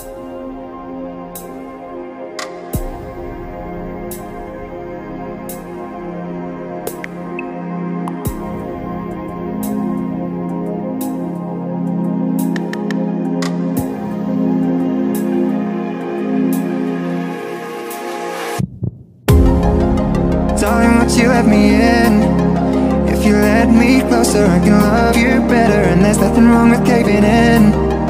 Darling, would you let me in? If you let me closer, I can love you better. And there's nothing wrong with caving in.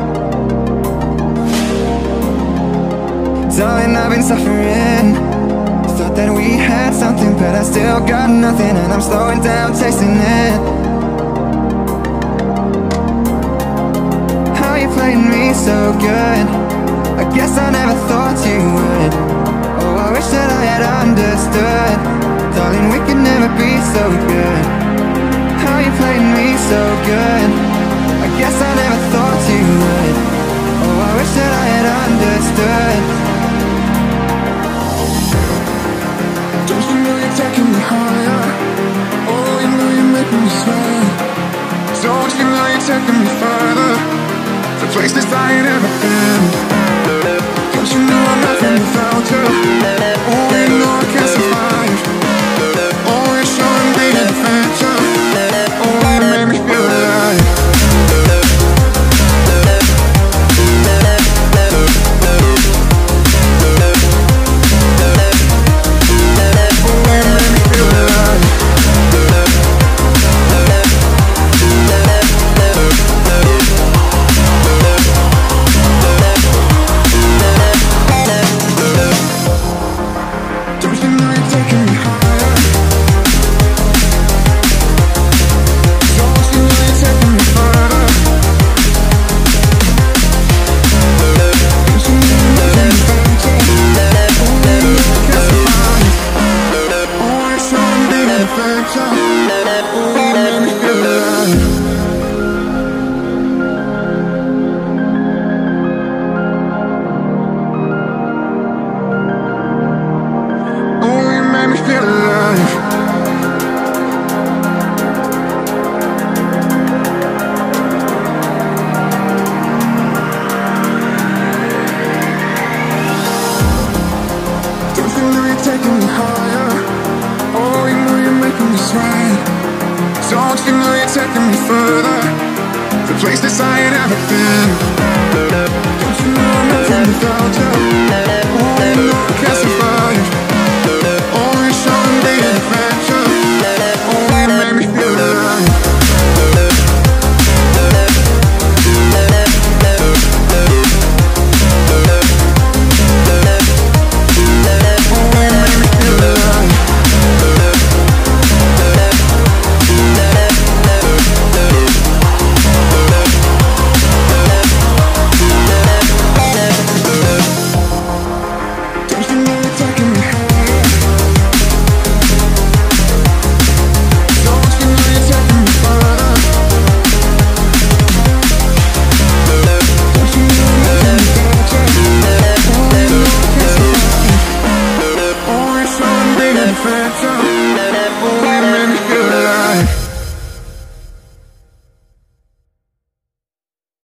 Darling, I've been suffering. Thought that we had something, but I still got nothing. And I'm slowing down, tasting it. How you playing me so good? I guess I never thought you would. Oh, I wish that I had understood. Darling, we could never be so good. How you playing me so good? I guess I never thought you would. Oh, I wish that I had understood. Don't you know you're taking me higher? Oh, you know you're making me sweat. Don't you know you're taking me further, to places I ain't ever been. Don't you know I'm nothing without you? Oh, you know I can't survive. Oh, you're showing me an adventure. Oh, you make me feel alive. Don't you know you're taking me further, to places I ain't ever been. Don't you know I'm nothing without you?